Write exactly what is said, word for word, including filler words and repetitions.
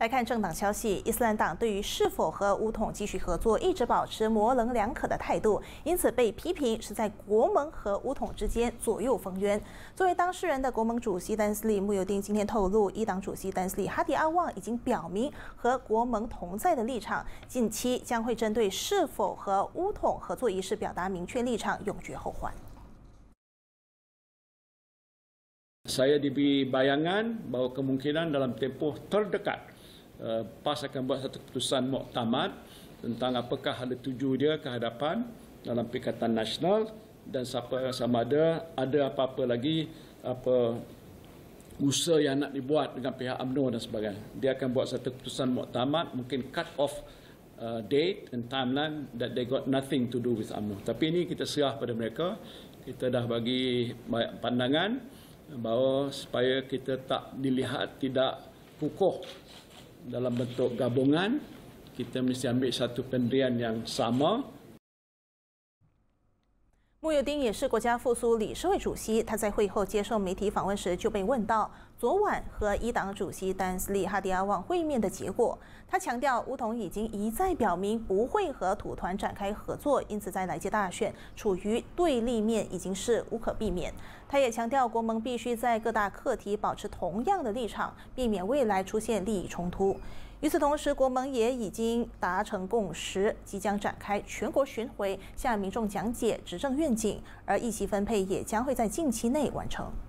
来看政党消息，伊斯兰党对于是否和巫统继续合作一直保持模棱两可的态度，因此被批评是在国盟和巫统之间左右逢源。作为当事人的国盟主席丹斯里慕尤丁今天透露，伊党主席丹斯里哈迪阿旺已经表明和国盟同在的立场，近期将会针对是否和巫统合作一事表达明确立场，永绝后患。 Saya diberi bayangan bahawa kemungkinan dalam tempoh terdekat uh, PAS akan buat satu keputusan muktamad tentang apakah hala tuju dia ke hadapan dalam Perikatan Nasional dan siapa sama ada ada apa-apa lagi apa usaha yang nak dibuat dengan pihak U M N O dan sebagainya. Dia akan buat satu keputusan muktamad, mungkin cut off uh, date and timeline that they got nothing to do with U M N O. Tapi ini kita serah pada mereka. Kita dah bagi banyak pandangan bahawa supaya kita tak dilihat tidak kukuh dalam bentuk gabungan, kita mesti ambil satu pendirian yang sama. 慕尤丁也是国家复苏理事会主席，他在会后接受媒体访问时就被问到昨晚和伊党主席丹斯里哈迪阿旺会面的结果。他强调，巫统已经一再表明不会和土团展开合作，因此在来届大选处于对立面已经是无可避免。他也强调，国盟必须在各大课题保持同样的立场，避免未来出现利益冲突。 与此同时，国盟也已经达成共识，即将展开全国巡回，向民众讲解执政愿景，而议席分配也将会在近期内完成。